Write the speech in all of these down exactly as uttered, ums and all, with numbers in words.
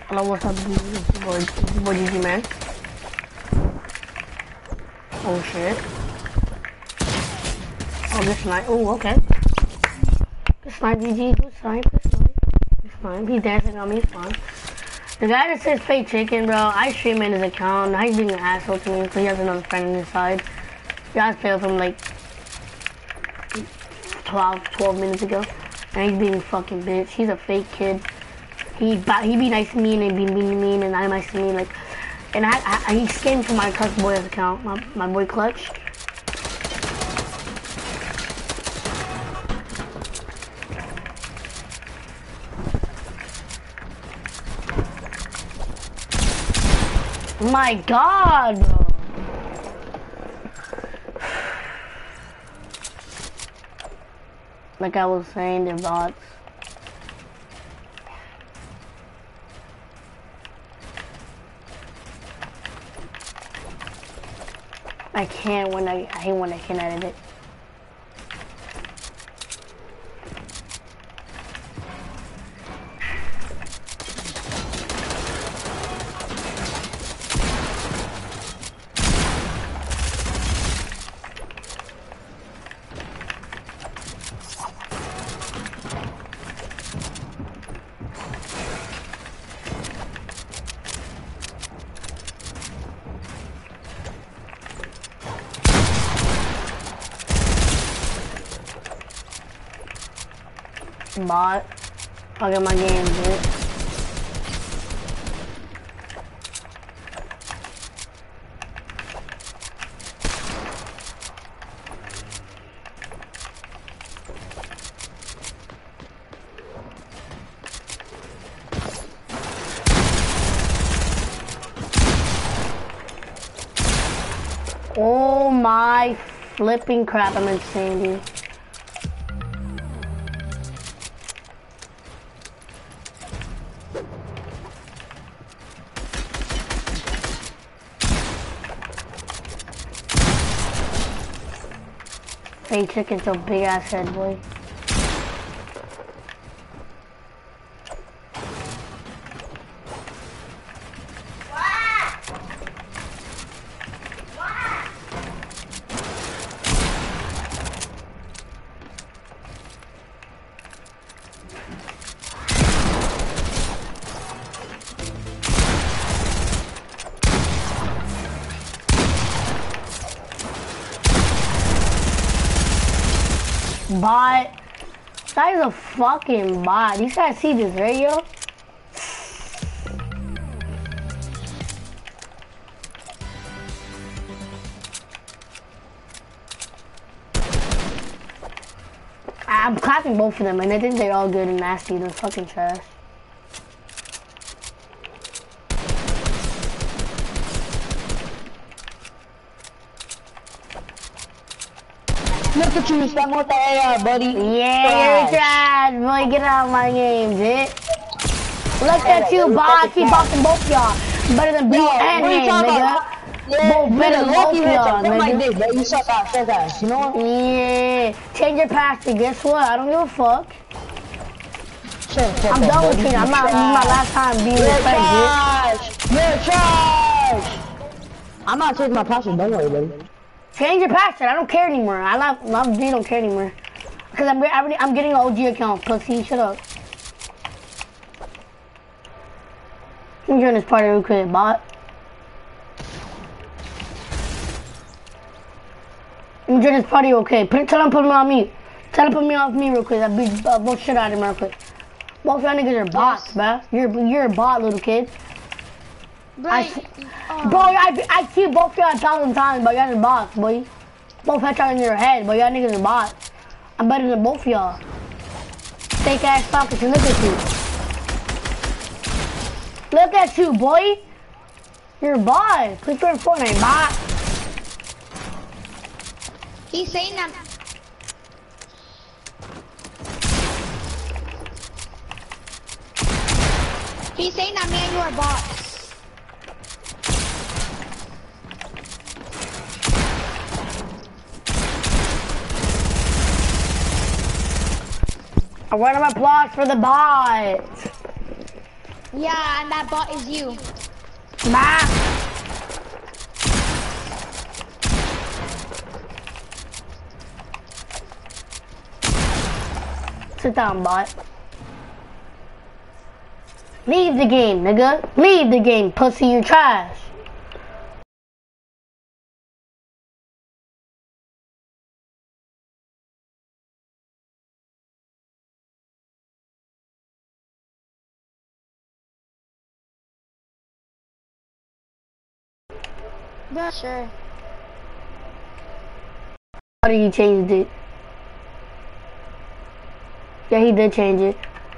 Hello, what's up, boy? Boy, G G, man. Oh shit. Oh, good snipe. Oh, okay. Good snipe, G G. Good snipe. Good snipe. He's fine. He's dancing on me. He's fine. The guy that says fake chicken, bro, I stream in his account. Now he's being an asshole to me because he has another friend on his side. You guys failed him like twelve, twelve minutes ago. And he's being a fucking bitch. He's a fake kid. He he be nice to me and he be mean to me and I'm nice to me. Like, and I, I he scammed from my Clutch Boy's account, my, my boy Clutch. My God, bro. Like I was saying, they're bots. I can't when I, I hate when I can't edit it. Bot. Fucking my game, dude. Oh my flipping crap, I'm insane, dude. Hey, chicken's a big ass head, boy. Bot. That is a fucking bot. You guys see this, right, yo? I'm clapping both of them, and I think they're all good and nasty. They're fucking trash. Look at you, stop with the A R, buddy. Yeah, you're trash, boy. Get out of my game, bitch. Look at you, bot. Keep boxing both y'all. Better than blue and him, nigga. Yeah, both better than both y'all, nigga. Like this, bro. You suck out, suck out, you know? Yeah. Change your password. Guess what? I don't give a fuck. Shut I'm up, done with you. I'm not. This is my last time being your friend, bitch. You're trash. I'm not changing my password. Don't worry, buddy. Change your password. I don't care anymore. I love, love you. Don't care anymore. Because I'm, I'm, I'm getting an O G account. Pussy, shut up. Let me join this party real quick, bot. Let me join this party, okay? Put, tell him put me on mute. Tell him put me off me real quick. I'll beat uh, both shit out of him real quick. Both y'all niggas are bots, bruh. You're you're a bot, little kid. Right. I, uh, boy, I I see both y'all a thousand times, but y'all are bots, boy. Both headshots in your head, but y'all niggas are bots. I'm better than both y'all. Fake ass pockets, and look at you. Look at you, boy. You're a bot. Click your Fortnite, bot. He's saying that. He's saying that me and you are bots. A round of applause for the bot. Yeah, and that bot is you. Bah! Sit down, bot. Leave the game, nigga. Leave the game, pussy. You trash. Yeah, sure. How did he change it? Yeah, he did change it.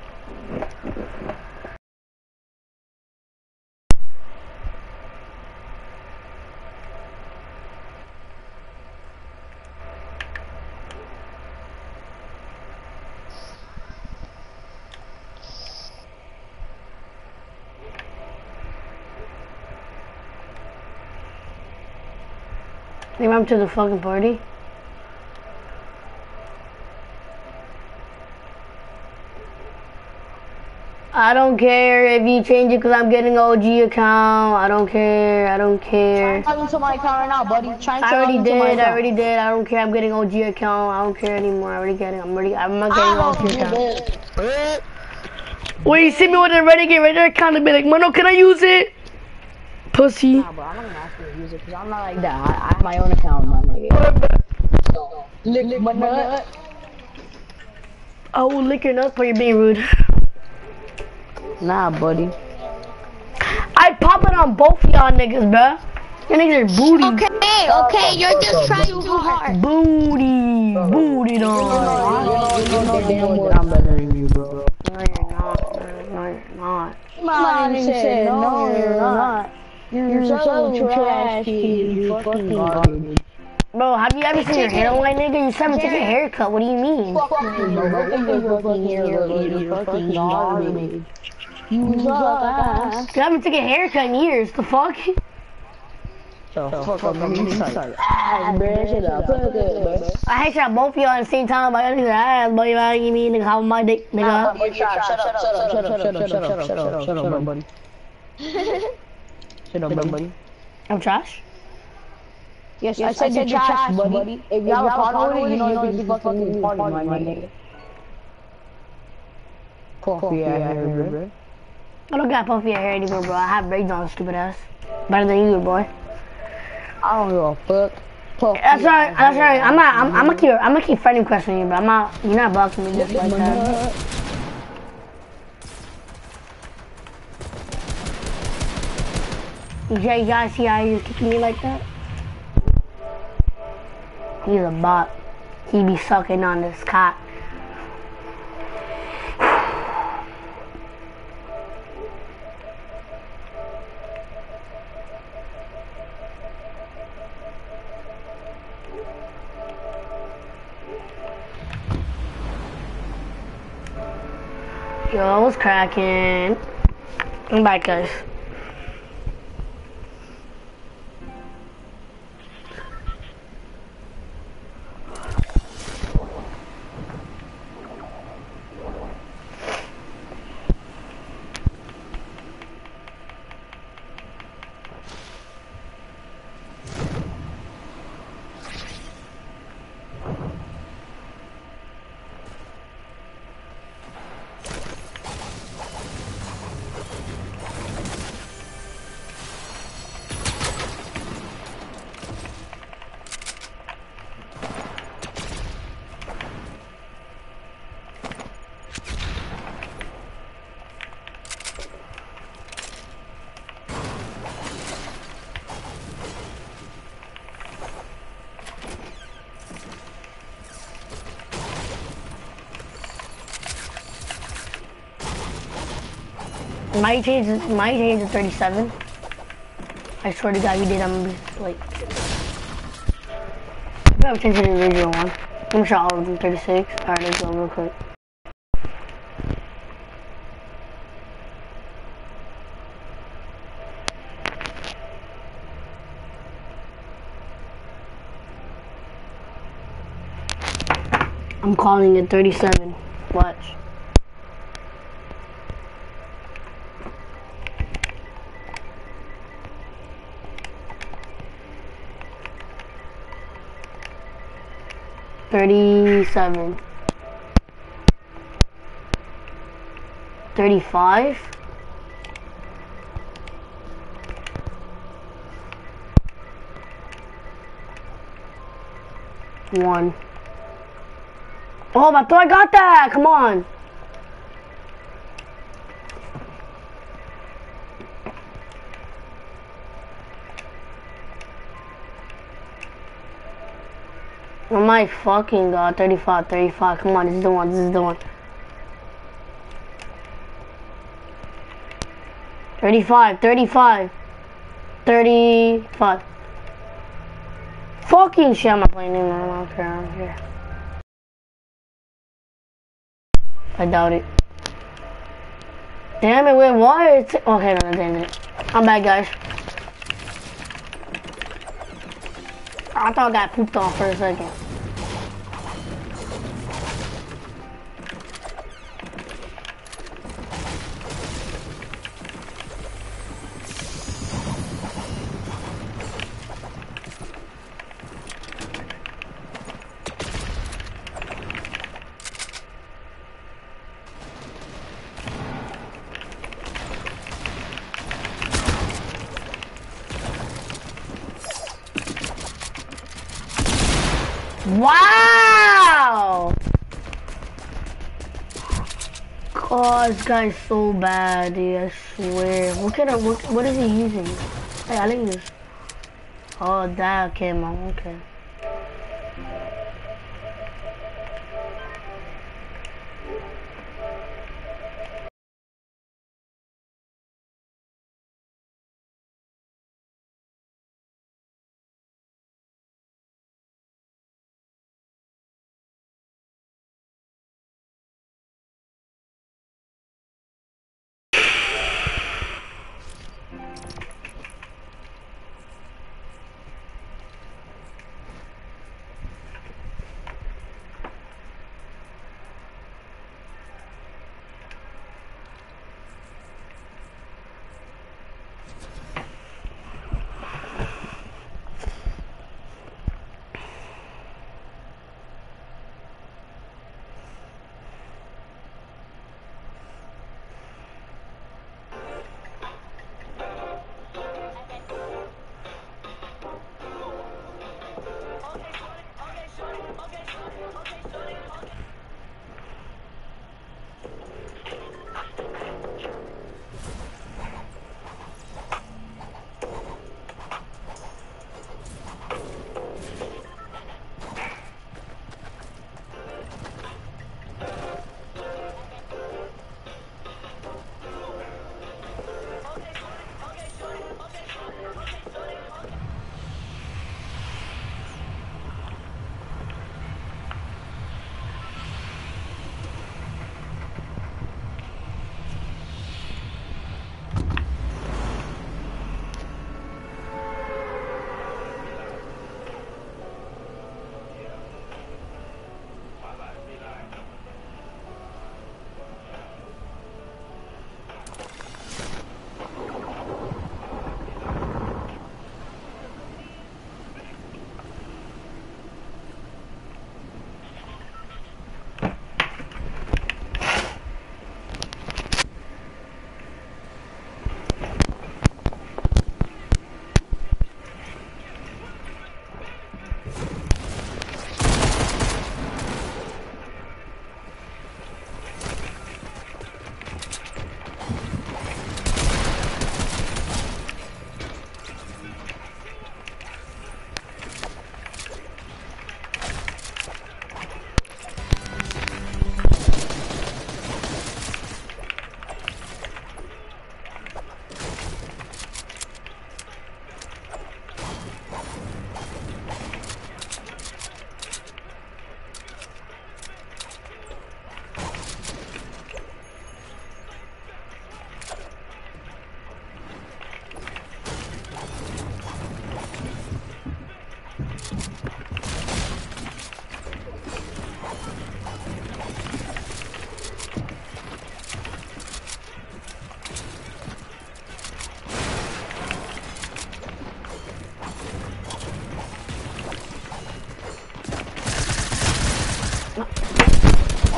They went to the fucking party. I don't care if you change it because I'm getting an O G account. I don't care. I don't care. Try into my account right now, buddy. Try I already into my did. I account. already did. I don't care. I'm getting O G account. I don't care anymore. I already get it. I'm already. I'm not getting I O G don't account. do it. When you see me with a Renegade Raider account, I'll be like, Mano, can I use it? Pussy. Nah, bro, I'm not gonna ask you to use it because I'm not like that. I, I have my own account, my nigga. So, lick my nut. I will lick your nuts for you being rude. Nah, buddy. I pop it on both of y'all niggas, bruh. Your niggas are booty. Okay, okay, you're just trying too hard. Booty. Booty You on. know, you know damn well I'm better than you, bro. No, you're not. No, you're not. Man, you said, no, you're not. You're so trash, kid. You fucking garbage. Bro, have you ever seen your hairline, nigga? You still haven't taken a haircut. What do you mean? Fucking your fucking hair, you're fucking garbage. You suck ass. You haven't taken a haircut in years. The fuck? So fuck up, man. You suck ass, bro. Shut up. Fuck up, bro. I hate y'all both of y'all at the same time. Like, niggas ass, but you know what I mean? Nigga, how my dick, nigga? Shut up, shut up, shut up, shut up, shut up, shut up, shut up, shut up, buddy. Shut up, buddy. I'm trash? Yes, I said you're trash, buddy. If you have a problem with it, you know you can fucking party, my nigga. Coffee out here, bro. I don't got puffy hair anymore, bro. I have braids on, stupid ass. Better than you, boy. I don't give a fuck. Puffy That's right. out That's here. right. I'm not. I'm. I'm gonna keep. I'm gonna keep friendly questioning you, but I'm not. You're not blocking me just like that. You guys see how he's kicking me like that? He's a bot. He be sucking on this cock. Yo, what's cracking? I'm back, guys. My change is my change is thirty-seven. I swear to God, you did. I'm gonna be like, I better change to the original one. I'm sure all of them thirty-six. All right, let's go real quick. I'm calling it thirty-seven. Watch. thirty-seven. thirty-five? One. Oh, I thought I got that! Come on! Oh my fucking god, thirty-five, thirty-five, come on, this is the one, this is the one. thirty-five, thirty-five, thirty-five. Fucking shit, I'm not playing anymore, I don't care, I don't care. I doubt it. Damn it, wait, what? It's, okay, no, that's the end of it. I'm back, guys. I thought I got pooped on for a second. Wow! Oh, this guy's so bad, dude, I swear. What kind of, what, what is he using? Hey, I like this. Oh, that came on, okay.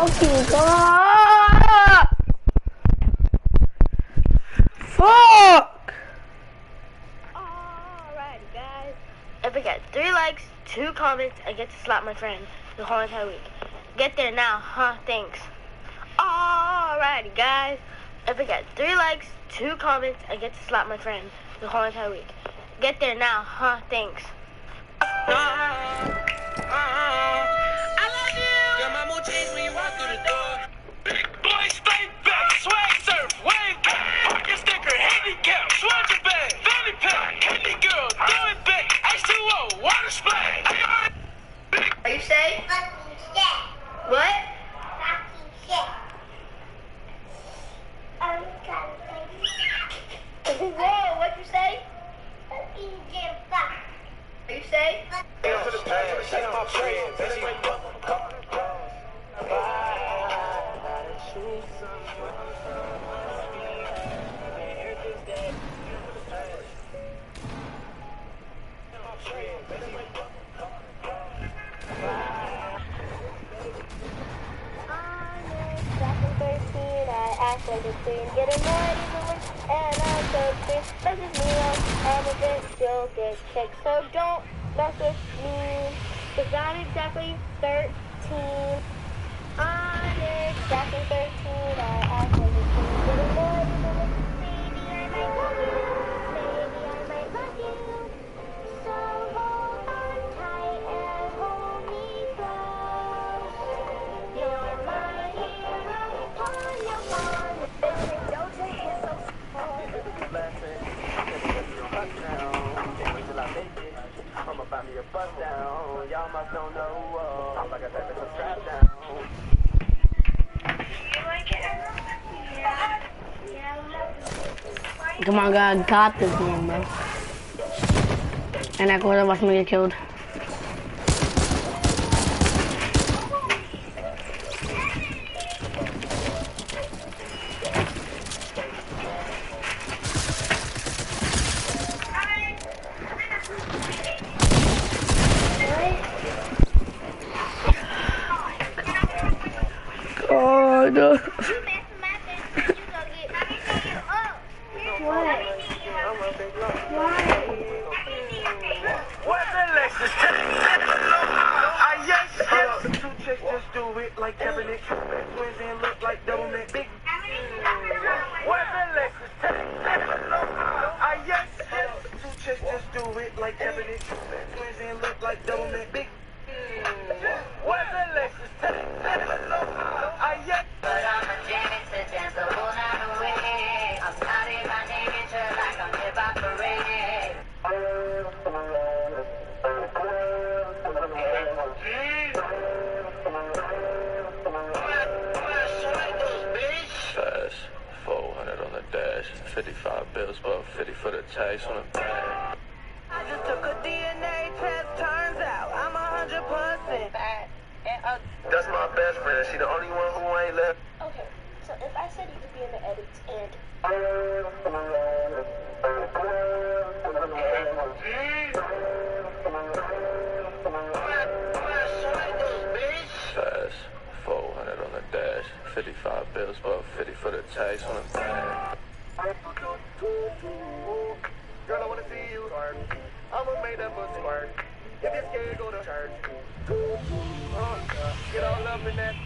fucking god! Fuck! Alrighty, guys. If I get three likes, two comments, I get to slap my friend the whole entire week. Get there now, huh? Thanks. Alrighty, guys. If I get three likes, two comments, I get to slap my friend the whole entire week. Get there now, huh? Thanks. I love you. Your mom will change when you walk through the door. Big boy, stay back, swag surf, wave back, parking sticker, handicap, swagger bag, fanny pack, candy girl, throw it back, H two O, water splash. Are you safe? Fucking shit. What? Fucking shit. I'm trying to say. Whoa, what'd you say? Fucking shit, fuck. Are you safe? Act like a queen, get annoyed even when, and I'm so free. That's just me, I'm a bitch, you'll get kicked, so don't mess with me, cause I'm exactly thirteen. I'm exactly thirteen, I act like a queen, get annoyed even when, maybe I might love you, maybe I might love you, so hold on tight and hold me close, you're my hero, on your phone. I'ma buy me a bus down. Y'all must don't know. I'm like a type of strap down. Come on, God, I got this one, bro. And I go to watch me get killed. God. Just do it like cabinet. Twins and look like double neck. Big. Where's the Lexus? Ah, yes. Two chicks just do it like cabinet. Twins and look like double neck. Big. Where's the Lexus? Ah, yes. But I'm a Jamie to dance the whole night away. I'm starting my nature like I'm hip hop parade. Fast, four hundred on the dash, fifty-five bills, but fifty for the tax on the bag. I just took a D N A test, turns out I'm a hundred percent bad. That's my best friend, she the only one who ain't left. Okay, so if I said you could be in the edits and Fast, four hundred on the dash, fifty-five bills, but fifty for the tax on the bag. Girl, I wanna see you hard. I'ma make that pussy work. If you're scared, go to church. Uh, get all up in that.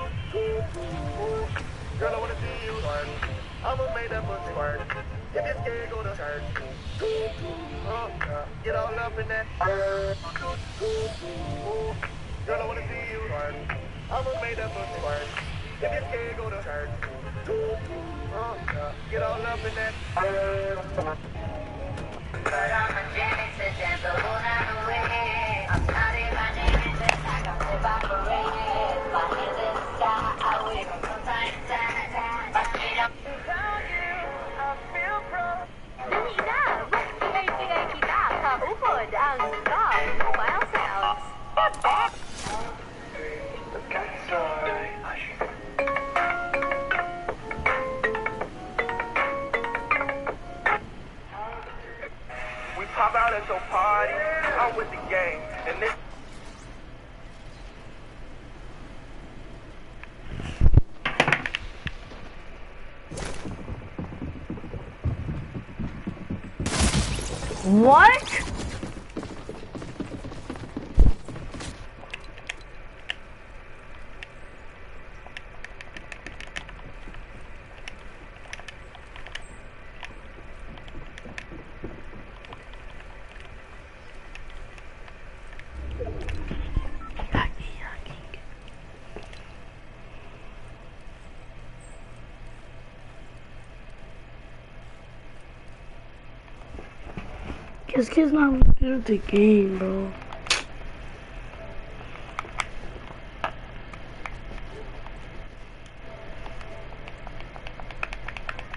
Girl, I wanna see you hard. I'ma make that pussy work. If you're scared, go to church. Uh, get all up in that. Girl, I wanna see you hard. I'ma make that pussy work. If you're scared, go to church. Uh, get all up in that. But I'm a Janet to dance the whole night away. I'm starting my name just like I'm hip hop parade. My hands in the sky, I wave them from time to time. My feet up. Without you, I feel broke. We pop out at your party, I'm with the gang, and this What? This kid's not good at the game, bro.